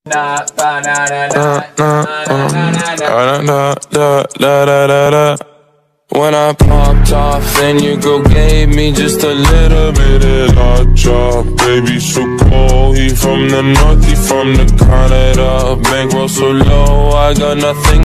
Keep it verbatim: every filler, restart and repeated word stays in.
Na na na na na na na na na. When I popped off and your girl gave me just a little bit of hot drop. Baby so cold, he from the north, he from the Canada. Bankroll so low, I got nothing